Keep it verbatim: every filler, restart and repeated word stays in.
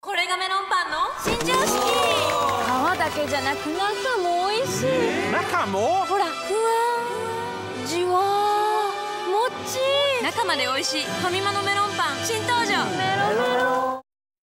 これがメロンパンの新常識。皮だけじゃなく中も美味しい。 中もほら、ふわーじわーもっちー、中まで美味しいファミマのメロンパン新登場。メロメロ